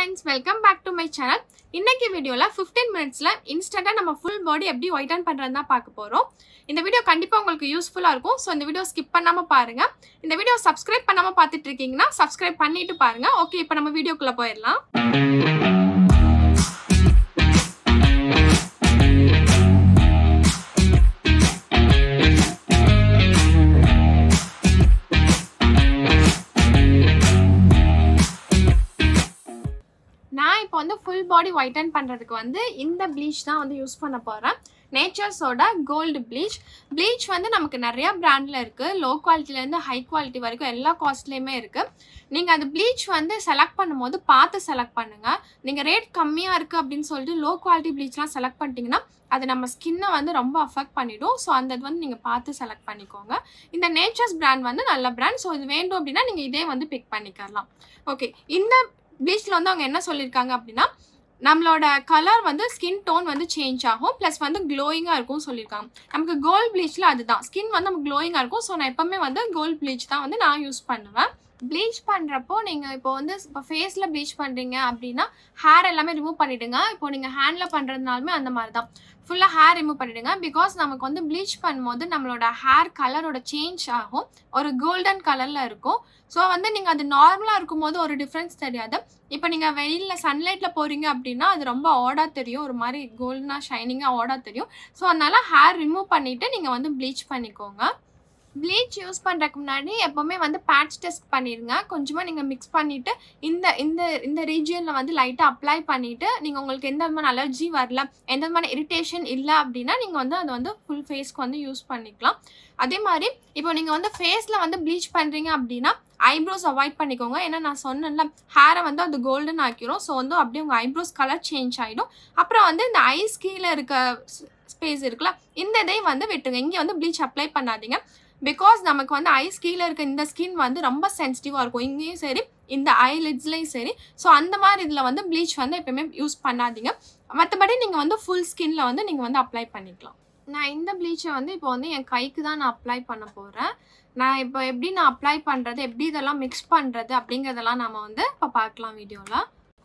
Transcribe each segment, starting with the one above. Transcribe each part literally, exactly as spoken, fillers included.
friends, welcome back to my channel. இன்னைக்கு வீடியோல fifteen minutesல இன்ஸ்டன்ட்டா நம்ம full body எப்படி whiten பண்றதுன்னு தான் பார்க்க போறோம். இந்த வீடியோ கண்டிப்பா உங்களுக்கு யூஸ்ஃபுல்லா இருக்கும். சோ இந்த வீடியோ ஸ்கிப் பண்ணாம பாருங்க. இந்த வீடியோ சப்ஸ்கிரைப் பண்ணாம பார்த்துட்டு இருக்கீங்கன்னா சப்ஸ்கிரைப் பண்ணிட்டு பாருங்க. ஓகே, இப்போ நம்ம வீடியோக்குள்ள போயிரலாம். நான் இப்போ வந்து full body whiten பண்றதுக்கு வந்து இந்த bleach தான் வந்து யூஸ் பண்ண போறேன். நேச்சர்ஸோட கோல்டு ப்ளீச். ப்ளீச் வந்து நமக்கு நிறைய பிராண்ட்ல இருக்கு. லோ குவாலிட்டில இருந்து ஹை குவாலிட்டி வரைக்கும் எல்லா காஸ்ட்லயுமே இருக்கு. நீங்க அந்த ப்ளீச் வந்து செலக்ட் பண்ணும்போது பார்த்து செலக்ட் பண்ணுங்க. நீங்க ரேட் கம்மியா இருக்கு அப்படின்னு சொல்லிட்டு லோ குவாலிட்டி ப்ளீச்லாம் செலக்ட் பண்ணிட்டீங்கன்னா அது நம்ம ஸ்கின்னை வந்து ரொம்ப அஃபெக்ட் பண்ணிடும். ஸோ அந்த இது வந்து நீங்கள் பார்த்து செலக்ட் பண்ணிக்கோங்க. இந்த நேச்சர்ஸ் பிராண்ட் வந்து நல்ல பிராண்ட். ஸோ இது வேண்டும் அப்படின்னா நீங்கள் இதே வந்து பிக் பண்ணிக்கலாம். ஓகே, இந்த ப்ளீச்சில் வந்து அவங்க என்ன சொல்லியிருக்காங்க அப்படின்னா நம்மளோட கலர் வந்து ஸ்கின் டோன் வந்து சேஞ்ச் ஆகும், ப்ளஸ் வந்து க்ளோயிங்காக இருக்கும் சொல்லியிருக்காங்க. நமக்கு கோல்ட் ப்ளீச்சில் அதுதான் ஸ்கின் வந்து நமக்கு க்ளோயிங்காக இருக்கும். ஸோ நான் எப்போவுமே வந்து கோல்ட் ப்ளீச் தான் வந்து நான் யூஸ் பண்ணுவேன். ப்ளீச் பண்ணுறப்போ நீங்கள் இப்போ வந்து இப்போ ஃபேஸில் ப்ளீச் பண்ணுறீங்க அப்படின்னா ஹேர் எல்லாமே ரிமூவ் பண்ணிவிடுங்க. இப்போ நீங்கள் ஹேண்டில் பண்ணுறதுனாலுமே அந்த மாதிரி தான் ஃபுல்லாக ஹேர் ரிமூவ் பண்ணிவிடுங்க. பிகாஸ் நமக்கு வந்து ப்ளீச் பண்ணும்போது நம்மளோட ஹேர் கலரோட சேஞ்ச் ஆகும், ஒரு கோல்டன் கலரில் இருக்கும். ஸோ வந்து நீங்கள் அது நார்மலாக இருக்கும்போது ஒரு டிஃப்ரென்ஸ் தெரியாது. இப்போ நீங்கள் வெயிலில் சன்லைட்டில் போகிறீங்க அப்படின்னா அது ரொம்ப ஆடாக தெரியும், ஒரு மாதிரி கோல்டனாக ஷைனிங்காக ஆடாக தெரியும். ஸோ அதனால் ஹேர் ரிமூவ் பண்ணிவிட்டு நீங்கள் வந்து ப்ளீச் பண்ணிக்கோங்க. ப்ளீச் யூஸ் பண்ணுறதுக்கு முன்னாடி எப்போவுமே வந்து பேட்ச் டெஸ்ட் பண்ணிடுங்க. கொஞ்சமாக நீங்கள் மிக்ஸ் பண்ணிவிட்டு இந்த இந்த இந்த ரீஜியனில் வந்து லைட்டாக அப்ளை பண்ணிவிட்டு நீங்கள் உங்களுக்கு எந்த விதமான அலர்ஜி வரல, எந்த விதமான இரிட்டேஷன் இல்லை அப்படின்னா நீங்கள் வந்து அதை வந்து ஃபுல் ஃபேஸ்க்கு வந்து யூஸ் பண்ணிக்கலாம். அதே மாதிரி இப்போ நீங்கள் வந்து ஃபேஸில் வந்து ப்ளீச் பண்ணுறீங்க அப்படின்னா ஐப்ரோஸ் அவாய்ட் பண்ணிக்கோங்க. ஏன்னா நான் சொன்னேன்ல ஹேரை வந்து அது கோல்டன் ஆக்கிரும். ஸோ வந்து அப்படியே உங்கள் ஐப்ரோஸ் கலர் சேஞ்ச் ஆகிடும். அப்புறம் வந்து இந்த ஐஸ் கீழே இருக்க ஸ்பேஸ் இருக்குல்ல, இந்த இதையும் வந்து விட்டுங்க. இங்கே வந்து ப்ளீச் அப்ளை பண்ணாதீங்க. பிகாஸ் நமக்கு வந்து ஐஸ் கீழே இருக்க இந்த ஸ்கின் வந்து ரொம்ப சென்சிட்டிவாக இருக்கும், இங்கேயும் சரி இந்த ஐலிட்ஸ்லேயும் சரி. ஸோ அந்த மாதிரி இதில் வந்து ப்ளீச் வந்து எப்பயுமே யூஸ் பண்ணாதீங்க. மற்றபடி நீங்கள் வந்து ஃபுல் ஸ்கின்ல வந்து நீங்கள் வந்து அப்ளை பண்ணிக்கலாம். நான் இந்த ப்ளீச்சை வந்து இப்போ வந்து என் கைக்கு தான் நான் அப்ளை பண்ண போகிறேன். நான் இப்போ எப்படி நான் அப்ளை பண்ணுறது, எப்படி இதெல்லாம் மிக்ஸ் பண்ணுறது அப்படிங்கிறதெல்லாம் நம்ம வந்து இப்போ பார்க்கலாம் வீடியோவில்.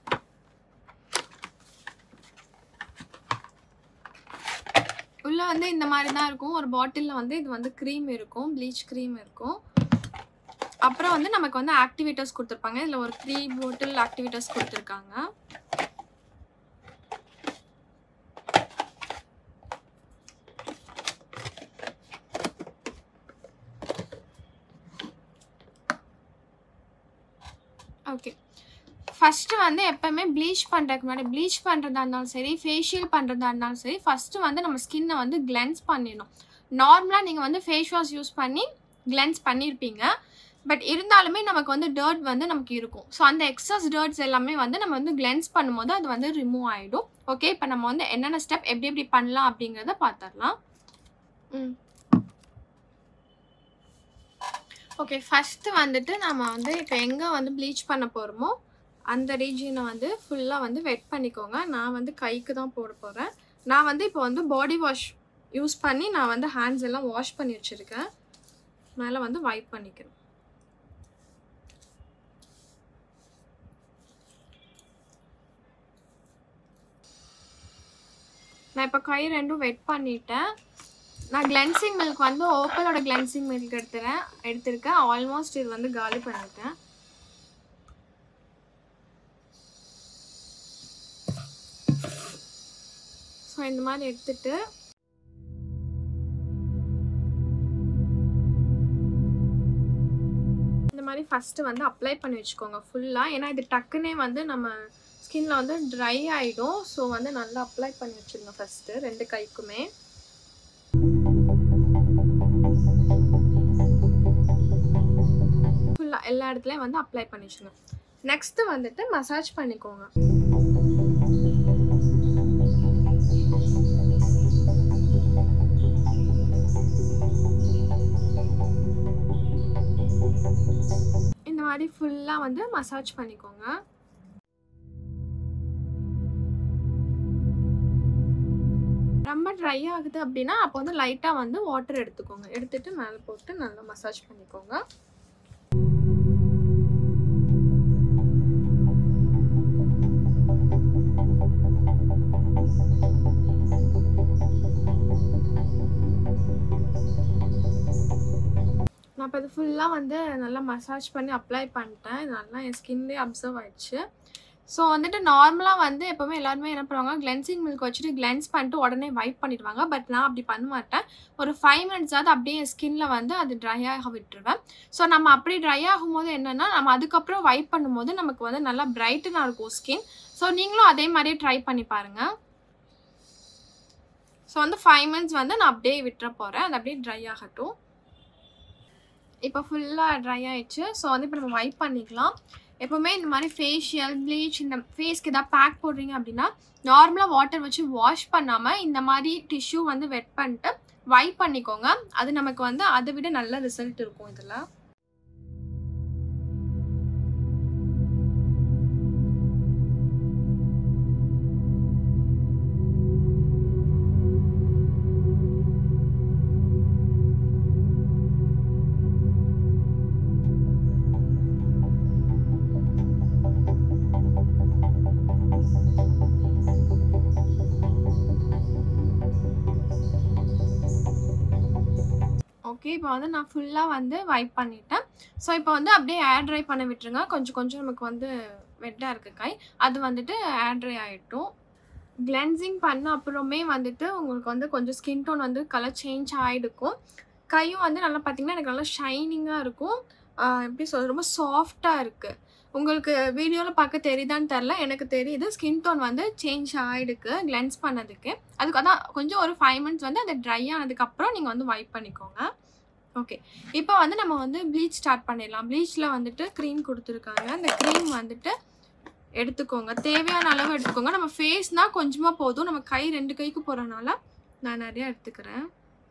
உள்ளே வந்து இந்த மாதிரி தான் இருக்கும். ஒரு பாட்டிலில் வந்து இது வந்து க்ரீம் இருக்கும், ப்ளீச் க்ரீம் இருக்கும். அப்புறம் வந்து நமக்கு வந்து ஆக்டிவேட்டர்ஸ் கொடுத்துருப்பாங்க. இதில் ஒரு த்ரீ பாட்டில் ஆக்டிவேட்டர்ஸ் கொடுத்துருக்காங்க. ஓகே, ஃபஸ்ட்டு வந்து எப்போவுமே ப்ளீச் பண்ணுறதுக்கு முன்னாடி ப்ளீச் பண்ணுறதா இருந்தாலும் சரி, ஃபேஷியல் பண்ணுறதா இருந்தாலும் சரி, ஃபஸ்ட்டு வந்து நம்ம ஸ்கின்னை வந்து கிளென்ஸ் பண்ணிடணும். நார்மலாக நீங்கள் வந்து ஃபேஸ் வாஷ் யூஸ் பண்ணி கிளென்ஸ் பண்ணியிருப்பீங்க. பட் இருந்தாலுமே நமக்கு வந்து டர்ட் வந்து நமக்கு இருக்கும். ஸோ அந்த எக்ஸஸ் டர்ட்ஸ் எல்லாமே வந்து நம்ம வந்து கிளென்ஸ் பண்ணும்போது அது வந்து ரிமூவ் ஆகிடும். ஓகே, இப்போ நம்ம வந்து என்னென்ன ஸ்டெப் எப்படி எப்படி பண்ணலாம் அப்படிங்கிறத பார்த்துடலாம். ம் ஓகே, ஃபஸ்ட்டு வந்துட்டு நம்ம வந்து இப்போ எங்கே வந்து ப்ளீச் பண்ண போகிறோமோ அந்த ரீஜியனை வந்து ஃபுல்லாக வந்து வெட் பண்ணிக்கோங்க. நான் வந்து கைக்கு தான் போட போகிறேன். நான் வந்து இப்போ வந்து பாடி வாஷ் யூஸ் பண்ணி நான் வந்து ஹேண்ட்ஸ் எல்லாம் வாஷ் பண்ணி வச்சுருக்கேன். மேலே வந்து வைப் பண்ணிக்கிறேன். நான் இப்போ கை ரெண்டும் வெட் பண்ணிட்டேன். நான் கிளென்சிங் மில்க் வந்து ஓப்பலோட கிளென்சிங் மில்க் எடுத்துறேன் எடுத்திருக்கேன் ஆல்மோஸ்ட் இது வந்து காலி பண்ணிட்டேன். ஸோ இந்த மாதிரி எடுத்துட்டு இந்த மாதிரி ஃபஸ்ட்டு வந்து அப்ளை பண்ணி வச்சுக்கோங்க ஃபுல்லாக. ஏன்னா இது டக்குன்னே வந்து நம்ம ஸ்கின்ல வந்து ட்ரை ஆகிடும். ஸோ வந்து நல்லா அப்ளை பண்ணி வச்சுருங்க ஃபஸ்ட்டு ரெண்டு கைக்குமே. ஃபுல்லாக எல்லா இடத்துலையும் வந்து அப்ளை பண்ணி வச்சுருங்க. நெக்ஸ்ட்டு வந்துட்டு மசாஜ் பண்ணிக்கோங்க. இந்த மாதிரி ஃபுல்லாக வந்து மசாஜ் பண்ணிக்கோங்க. ரொம்ப ட்ரை ஆகுது அப்படின்னா அப்போ வந்து லைட்டாக வந்து வாட்டர் எடுத்துக்கோங்க. எடுத்துட்டு மேலே போட்டு நல்லா மசாஜ் பண்ணிக்கோங்க. ஃபுல்லாக வந்து நல்லா மசாஜ் பண்ணி அப்ளை பண்ணிட்டேன். இது நல்லா என் ஸ்கின்லேயே அப்சர்வ் ஆயிடுச்சு. ஸோ வந்துட்டு நார்மலாக வந்து எப்போவுமே எல்லாருமே என்ன பண்ணுவாங்க, கிளென்சிங் மில்க் வச்சுட்டு கிளென்ஸ் பண்ணிட்டு உடனே வைப் பண்ணிடுவாங்க. பட் நான் அப்படி பண்ண மாட்டேன். ஒரு ஃபைவ் மினிட்ஸாவது அப்படியே என் ஸ்கின்ல வந்து அது ட்ரை ஆக விட்டுருவேன். ஸோ நம்ம அப்படி ட்ரை ஆகும்போது என்னென்னா, நம்ம அதுக்கப்புறம் வைப் பண்ணும்போது நமக்கு வந்து நல்லா பிரைட்டனாக இருக்கும் ஸ்கின். ஸோ நீங்களும் அதே மாதிரியே ட்ரை பண்ணி பாருங்கள். ஸோ வந்து ஃபைவ் மினிட்ஸ் வந்து நான் அப்படியே விட்டுற போகிறேன். அது அப்படியே ட்ரை ஆகட்டும். இப்போ ஃபுல்லாக ட்ரை ஆகிடுச்சு. ஸோ வந்து இப்போ நம்ம வைப் பண்ணிக்கலாம். எப்போவுமே இந்த மாதிரி ஃபேஷியல் ப்ளீச் இந்த ஃபேஸ்க்கு எதாவது பேக் போடுறீங்க அப்படின்னா நார்மலாக வாட்டர் வச்சு வாஷ் பண்ணாமல் இந்த மாதிரி டிஷ்யூ வந்து வெட் பண்ணிட்டு வைப் பண்ணிக்கோங்க. அது நமக்கு வந்து அதை விட நல்ல ரிசல்ட் இருக்கும் இதில். ஓகே, இப்போ வந்து நான் ஃபுல்லாக வந்து வைப் பண்ணிட்டேன். ஸோ இப்போ வந்து அப்படியே ஏர் ட்ரை பண்ண விட்டுருங்க. கொஞ்சம் கொஞ்சம் நமக்கு வந்து வெட்டாக இருக்குது கை, அது வந்துட்டு ஏர் ட்ரை ஆகிட்டும். கிளென்சிங் பண்ண அப்புறமே வந்துட்டு உங்களுக்கு வந்து கொஞ்சம் ஸ்கின் டோன் வந்து கலர் சேஞ்ச் ஆகிடுக்கும். கையும் வந்து நல்லா பார்த்திங்கன்னா எனக்கு நல்லா ஷைனிங்காக இருக்கும். எப்படி சொல்கிறது, ரொம்ப சாஃப்டாக இருக்குது. உங்களுக்கு வீடியோவில் பார்க்க தெரியுதான்னு தெரில, எனக்கு தெரியுது ஸ்கின் டோன் வந்து சேஞ்ச் ஆகிடுக்கு கிளென்ஸ் பண்ணதுக்கு. அதுக்கு அதான் கொஞ்சம் ஒரு ஃபைவ் மினிட்ஸ் வந்து அது ட்ரை ஆனதுக்கப்புறம் நீங்கள் வந்து வைப் பண்ணிக்கோங்க. ஓகே, இப்போ வந்து நம்ம வந்து ப்ளீச் ஸ்டார்ட் பண்ணிடலாம். ப்ளீச்சில் வந்துட்டு க்ரீம் கொடுத்துருக்காங்க. அந்த க்ரீம் வந்துட்டு எடுத்துக்கோங்க, தேவையான அளவு எடுத்துக்கோங்க. நம்ம ஃபேஸ்னால் கொஞ்சமாக போதும், நம்ம கை ரெண்டு கைக்கு போகிறனால நான் நிறையா எடுத்துக்கிறேன்.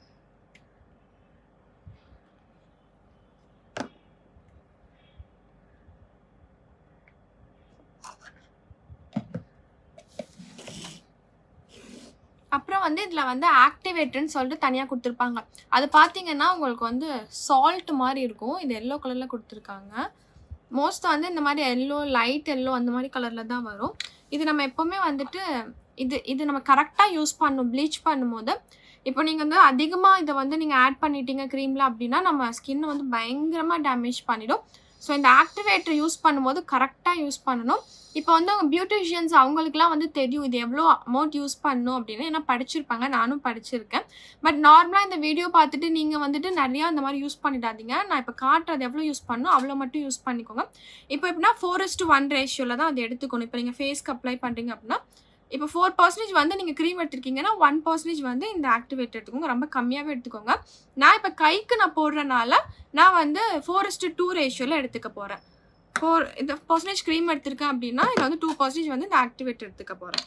அப்புறம் வந்து இதில் வந்து ஆக்டிவேட்டர்னு சொல்லிட்டு தனியாக கொடுத்துருப்பாங்க. அது பார்த்தீங்கன்னா உங்களுக்கு வந்து சால்ட் மாதிரி இருக்கும். இது எல்லோ கலரில் கொடுத்துருக்காங்க. மோஸ்ட்டாக வந்து இந்த மாதிரி எல்லோ, லைட் எல்லோ அந்த மாதிரி கலரில் தான் வரும். இது நம்ம எப்போவுமே வந்துட்டு இது இது நம்ம கரெக்டாக யூஸ் பண்ணணும். ப்ளீச் பண்ணும்போது இப்போ நீங்கள் வந்து அதிகமாக இதை வந்து நீங்கள் ஆட் பண்ணிட்டீங்க க்ரீமில் அப்படின்னா நம்ம ஸ்கின்னை வந்து பயங்கரமாக டேமேஜ் பண்ணிடும். ஸோ இந்த ஆக்டிவேட்டர் யூஸ் பண்ணும்போது கரெக்டாக யூஸ் பண்ணணும். இப்போ வந்து அவங்க பியூட்டிஷியன்ஸ் அவங்களுக்குலாம் வந்து தெரியும் இது எவ்வளோ அமௌண்ட் யூஸ் பண்ணணும் அப்படின்னு, ஏன்னா படிச்சிருப்பாங்க, நானும் படிச்சிருக்கேன். பட் நார்மலாக இந்த வீடியோ பார்த்துட்டு நீங்கள் வந்துட்டு நிறையா இந்த மாதிரி யூஸ் பண்ணிடாதீங்க. நான் இப்போ காட்டுறது எவ்வளோ யூஸ் பண்ணணும் அவ்வளோ மட்டும் யூஸ் பண்ணிக்கோங்க. இப்போ எப்படின்னா ஃபோர் இஸ் டு ஒன் ரேஷியோவில் தான் அது எடுத்துக்கணும். இப்போ நீங்கள் ஃபேஸ்க்கு அப்ளை பண்ணுறீங்க அப்படின்னா இப்போ ஃபோர் பர்சன்டேஜ் வந்து நீங்கள் க்ரீம் எடுத்துருக்கீங்கன்னா ஒன் பர்சன்டேஜ் வந்து இந்த ஆக்டிவேட் எடுத்துக்கோங்க. ரொம்ப கம்மியாகவே எடுத்துக்கோங்க. நான் இப்போ கைக்கு நான் போடுறனால நான் வந்து ஃபோர் இஸ் டு டூ ரேஷியோவில் எடுத்துக்க போகிறேன். ஃபோர் இந்த பர்சன்டேஜ் க்ரீம் எடுத்திருக்கேன் அப்படின்னா இதில் வந்து டூ பர்சன்டேஜ் வந்து இந்த ஆக்டிவேட் எடுத்துக்க போகிறேன்.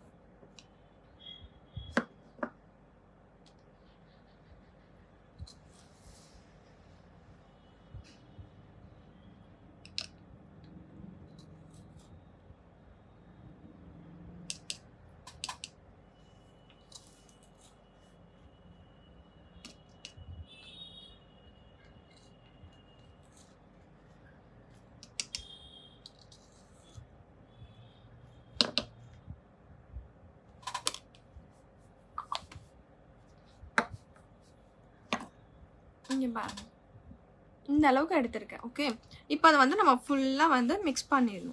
இங்கே பாருங்க, இந்த அளவுக்கு எடுத்திருக்கேன். ஓகே, இப்போ அதை வந்து நம்ம ஃபுல்லாக வந்து மிக்ஸ் பண்ணிடணும்.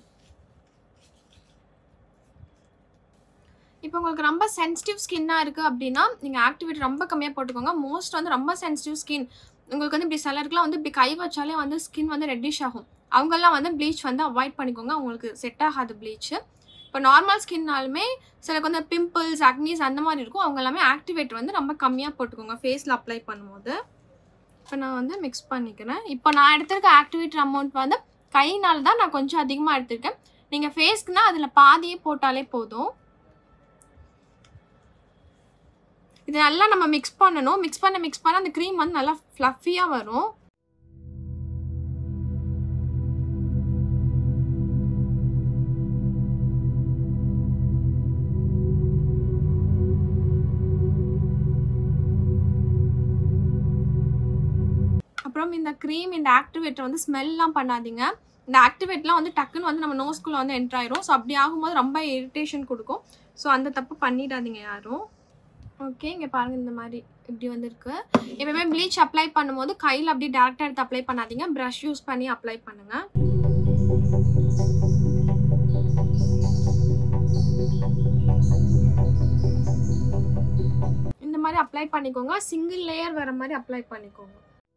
இப்போ உங்களுக்கு ரொம்ப சென்சிட்டிவ் ஸ்கின்னாக இருக்குது அப்படின்னா நீங்கள் ஆக்டிவேட் ரொம்ப கம்மியாக போட்டுக்கோங்க. மோஸ்ட் வந்து ரொம்ப சென்சிட்டிவ் ஸ்கின் உங்களுக்கு வந்து இப்படி சிலருக்குலாம் வந்து இப்படி கை வச்சாலே வந்து ஸ்கின் வந்து ரெட்டிஷ் ஆகும். அவங்கெல்லாம் வந்து ப்ளீச் வந்து அவாய்ட் பண்ணிக்கோங்க, அவங்களுக்கு செட் ஆகாது ப்ளீச்சு. இப்போ நார்மல் ஸ்கின்னாலுமே சிலருக்கு வந்து பிம்பிள்ஸ், அக்னிஸ் அந்த மாதிரி இருக்கும். அவங்க எல்லாமே ஆக்டிவேட் வந்து ரொம்ப கம்மியாக போட்டுக்கோங்க ஃபேஸில் அப்ளை பண்ணும்போது. இப்போ நான் வந்து மிக்ஸ் பண்ணிக்கிறேன். இப்போ நான் எடுத்திருக்க ஆக்டிவேட்டர் அமௌண்ட் வந்து கையினால தான் நான் கொஞ்சம் அதிகமாக எடுத்திருக்கேன். நீங்கள் ஃபேஸ்க்குனா அதில் பாதியே போட்டாலே போதும். இது நல்லா நம்ம மிக்ஸ் பண்ணணும். மிக்ஸ் பண்ண மிக்ஸ் பண்ண அந்த க்ரீம் வந்து நல்லா ஃப்ளஃபியாக வரும். அப்புறம் இந்த க்ரீம், இந்த ஆக்டிவேட்டர் வந்து ஸ்மெல்லாம் பண்ணாதீங்க. இந்த ஆக்டிவேட்லாம் வந்து டக்குன்னு வந்து நம்ம நோஸ்குள்ளே வந்து என்ட்ரு ஆயிரும். ஸோ அப்படி ஆகும்போது ரொம்ப இரிட்டேஷன் கொடுக்கும். ஸோ அந்த தப்பு பண்ணிடாதீங்க யாரும். ஓகே, இங்கே பாருங்கள் இந்த மாதிரி இப்படி வந்துருக்கு. எப்பவுமே ப்ளீச் அப்ளை பண்ணும்போது கையில் அப்படி டேரெக்டாக எடுத்து அப்ளை பண்ணாதீங்க, ப்ரஷ் யூஸ் பண்ணி அப்ளை பண்ணுங்கள். இந்த மாதிரி அப்ளை பண்ணிக்கோங்க, சிங்கிள் லேயர் வர மாதிரி அப்ளை பண்ணிக்கோங்க.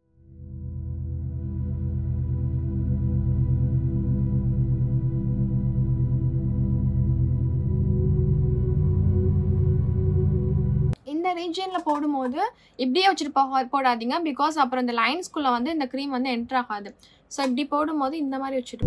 இந்த ரீஜியனில் போடும்போது இப்படியே வச்சுட்டு போ போடாதீங்க, பிகாஸ் அப்புறம் இந்த லைன்ஸ்குள்ளே வந்து இந்த க்ரீம் வந்து என்ட்ரு ஆகாது. ஸோ இப்படி போடும்போது இந்த மாதிரி வச்சுட்டு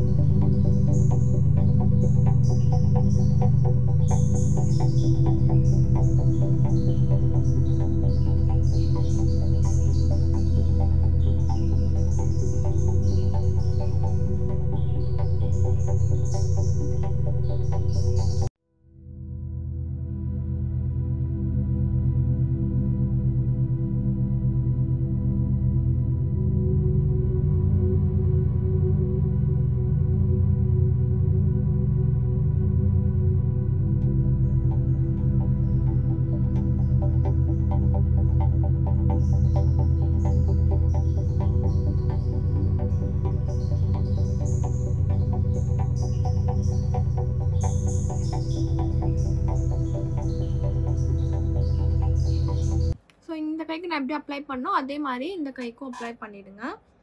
கைக்கு நான் எப்படி அப்ளை பண்ணோம் அதே மாதிரி இந்த கைக்கும் அப்ளை பண்ணிடுங்க.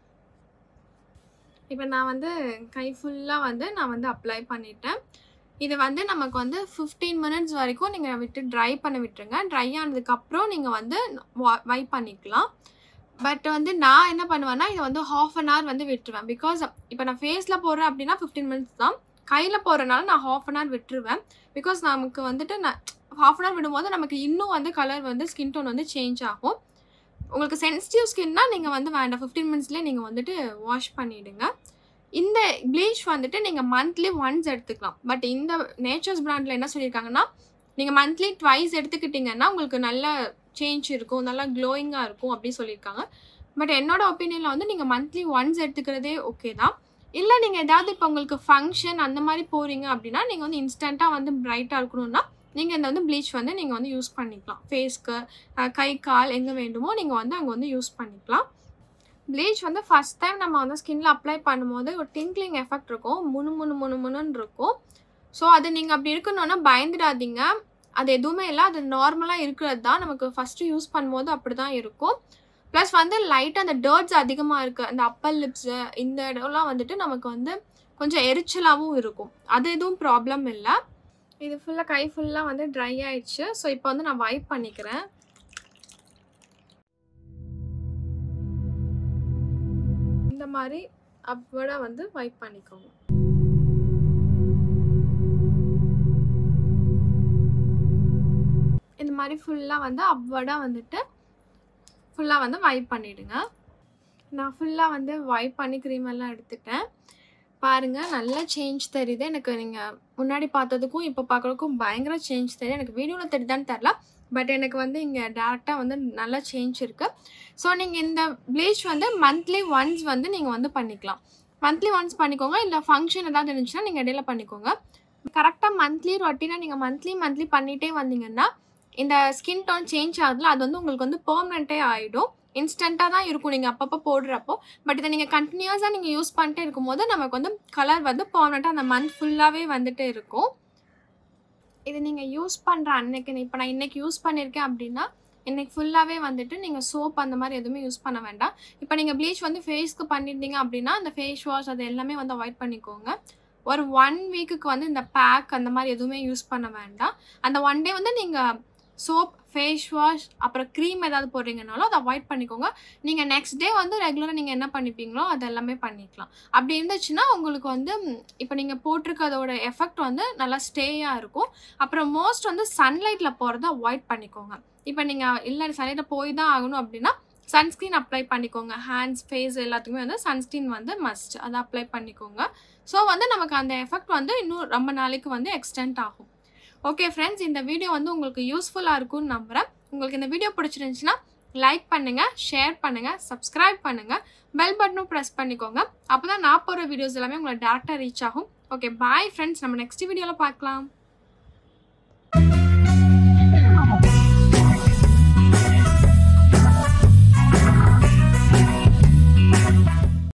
இப்போ நான் வந்து கை ஃபுல்லாக வந்து நான் வந்து அப்ளை பண்ணிட்டேன். இது வந்து நமக்கு வந்து ஃபிஃப்டீன் மினிட்ஸ் வரைக்கும் நீங்கள் விட்டு ட்ரை பண்ண விட்டுருங்க. ட்ரை ஆனதுக்கப்புறம் நீங்கள் வந்து வைப் பண்ணிக்கலாம். பட் வந்து நான் என்ன பண்ணுவேன்னா இதை வந்து ஹாஃப் அன் ஹவர் வந்து விட்டுருவேன். பிகாஸ் இப்போ நான் ஃபேஸில் போடுறேன் அப்படின்னா ஃபிஃப்டீன் மினிட்ஸ் தான், கையில் போடுறதுனால நான் ஹாஃப் அன் ஹவர் விட்டுருவேன். பிகாஸ் நமக்கு வந்துட்டு நான் ஹாஃப் அன் ஹவர் விடும்போது நமக்கு இன்னும் வந்து கலர் வந்து ஸ்கின் டோன் வந்து சேஞ்ச் ஆகும். உங்களுக்கு சென்சிட்டிவ் ஸ்கின்னா நீங்கள் வந்து வேண்டாம், ஃபிஃப்டீன் மினிட்ஸ்லேயே நீங்கள் வந்துட்டு வாஷ் பண்ணிவிடுங்க. இந்த ப்ளீச் வந்துட்டு நீங்கள் மந்த்லி ஒன்ஸ் எடுத்துக்கலாம். பட் இந்த நேச்சர்ஸ் பிராண்டில் என்ன சொல்லியிருக்காங்கன்னா நீங்கள் மந்த்லி ட்வைஸ் எடுத்துக்கிட்டிங்கன்னா உங்களுக்கு நல்ல சேஞ்ச் இருக்கும், நல்லா க்ளோயிங்காக இருக்கும் அப்படி சொல்லியிருக்காங்க. பட் என்னோட ஒப்பீனியனில் வந்து நீங்கள் மந்த்லி ஒன்ஸ் எடுத்துக்கிறதே ஓகே தான். இல்லை நீங்கள் ஏதாவது இப்போ உங்களுக்கு ஃபங்க்ஷன் அந்த மாதிரி போகிறீங்க அப்படின்னா நீங்கள் வந்து இன்ஸ்டண்ட்டாக வந்து பிரைட்டாக இருக்கணும்னா நீங்கள் இந்த வந்து ப்ளீச் வந்து நீங்கள் வந்து யூஸ் பண்ணிக்கலாம். ஃபேஸ்க்கு, கை கால் எங்கே வேண்டுமோ நீங்கள் வந்து அங்கே வந்து யூஸ் பண்ணிக்கலாம். ப்ளீச் வந்து ஃபஸ்ட் டைம் நம்ம வந்து ஸ்கின்ல அப்ளை பண்ணும்போது ஒரு டிங்க்லிங் எஃபெக்ட் இருக்கும், முணு முணு முணு முணுன்னு இருக்கும். ஸோ அது நீங்கள் அப்படி இருக்கணும்னா பயந்துடாதீங்க, அது எதுவுமே இல்லை, அது நார்மலாக இருக்கிறது தான். நமக்கு ஃபஸ்ட்டு யூஸ் பண்ணும்போது அப்படி தான் இருக்கும். ப்ளஸ் வந்து லைட்டாக அந்த டர்ட்ஸ் அதிகமாக இருக்குது, அந்த அப்பர் லிப்ஸு இந்த இடம்லாம் வந்துட்டு நமக்கு வந்து கொஞ்சம் எரிச்சலாகவும் இருக்கும். அது எதுவும் ப்ராப்ளம் இல்லை. இது ஃபுல்லாக கை ஃபுல்லாக வந்து ட்ரை ஆயிடுச்சு. ஸோ இப்போ வந்து நான் வைப் பண்ணிக்கிறேன். இந்த மாதிரி அப்போட வந்து வைப் பண்ணிக்கோங்க. இந்த மாதிரி ஃபுல்லாக வந்து அப்வர்டாக வந்துட்டு ஃபுல்லாக வந்து வைப் பண்ணிவிடுங்க. நான் ஃபுல்லாக வந்து வைப் பண்ணி க்ரீம் எல்லாம் எடுத்துட்டேன். பாருங்கள் நல்லா சேஞ்ச் தெரியுது எனக்கு. நீங்கள் முன்னாடி பார்த்ததுக்கும் இப்போ பார்க்குறதுக்கும் பயங்கர சேஞ்ச் தெரியுது. எனக்கு வீடியோவில் தெரியுதான்னு தெரில, பட் எனக்கு வந்து இங்கே டேரெக்டாக வந்து நல்லா சேஞ்ச் இருக்குது. ஸோ நீங்கள் இந்த ப்ளீச் வந்து மந்த்லி ஒன்ஸ் வந்து நீங்கள் வந்து பண்ணிக்கலாம். மந்த்லி ஒன்ஸ் பண்ணிக்கோங்க, இல்லை ஃபங்க்ஷன் ஏதாவது இருந்துச்சுன்னா நீங்கள் இடையில பண்ணிக்கோங்க. கரெக்டாக மந்த்லி ரொட்டீனாக நீங்கள் மந்த்லி மந்த்லி பண்ணிகிட்டே வந்தீங்கன்னா இந்த ஸ்கின் டோன் சேஞ்ச் ஆகுதுல அது வந்து உங்களுக்கு வந்து பெர்மனெண்ட்டே ஆகிடும். இன்ஸ்டண்ட்டாக தான் இருக்கும் நீங்கள் அப்பப்போ போடுறப்போ. பட் இதை நீங்கள் கண்டினியூஸாக நீங்கள் யூஸ் பண்ணிட்டே இருக்கும்போது நமக்கு வந்து கலர் வந்து பெர்மனெண்ட்டாக அந்த மந்த் ஃபுல்லாகவே வந்துட்டு இருக்கும். இது நீங்கள் யூஸ் பண்ணுற அன்னைக்கு, இப்போ நான் இன்றைக்கி யூஸ் பண்ணியிருக்கேன் அப்படின்னா இன்றைக்கி ஃபுல்லாகவே வந்துட்டு நீங்கள் சோப் அந்த மாதிரி எதுவுமே யூஸ் பண்ண வேண்டாம். இப்போ நீங்கள் ப்ளீச் வந்து ஃபேஸ்க்கு பண்ணியிருந்தீங்க அப்படின்னா அந்த ஃபேஸ் வாஷ் அது எல்லாமே வந்து அவாய்ட் பண்ணிக்கோங்க. ஒரு ஒன் வீக்குக்கு வந்து இந்த பேக் அந்த மாதிரி எதுவுமே யூஸ் பண்ண வேண்டாம். அந்த ஒன் டே வந்து நீங்கள் சோப், ஃபேஸ் வாஷ், அப்புறம் க்ரீம் ஏதாவது போடுறீங்கனாலும் அதை அவாய்ட் பண்ணிக்கோங்க. நீங்கள் நெக்ஸ்ட் டே வந்து ரெகுலராக நீங்கள் என்ன பண்ணிப்பீங்களோ அது எல்லாமே பண்ணிக்கலாம். அப்படி இருந்துச்சுன்னா உங்களுக்கு வந்து இப்போ நீங்கள் போட்டிருக்கதோட எஃபெக்ட் வந்து நல்லா ஸ்டேயாக இருக்கும். அப்புறம் மோஸ்ட் வந்து சன்லைட்டில் போகிறத அவாய்ட் பண்ணிக்கோங்க. இப்போ நீங்கள் இல்லை சன்லைட்டில் போய் தான் ஆகணும் அப்படின்னா சன்ஸ்க்ரீன் அப்ளை பண்ணிக்கோங்க. ஹேண்ட்ஸ், ஃபேஸ் எல்லாத்துக்குமே வந்து சன்ஸ்க்ரீன் வந்து மஸ்ட், அதை அப்ளை பண்ணிக்கோங்க. ஸோ வந்து நமக்கு அந்த எஃபெக்ட் வந்து இன்னும் ரொம்ப நாளைக்கு வந்து எக்ஸ்டெண்ட் ஆகும். ஓகே ஃப்ரெண்ட்ஸ், இந்த வீடியோ வந்து உங்களுக்கு யூஸ்ஃபுல்லாக இருக்கும்னு நம்புகிறேன். உங்களுக்கு இந்த வீடியோ பிடிச்சிருந்துச்சுன்னா லைக் பண்ணுங்கள், ஷேர் பண்ணுங்கள், சப்ஸ்கிரைப் பண்ணுங்கள், பெல் பட்டனும் ப்ரெஸ் பண்ணிக்கோங்க. அப்போ தான் நான் போகிற வீடியோஸ் எல்லாமே உங்களுக்கு டேரெக்டாக ரீச் ஆகும். ஓகே பாய் ஃப்ரெண்ட்ஸ், நம்ம நெக்ஸ்ட் வீடியோவில் பார்க்கலாம்.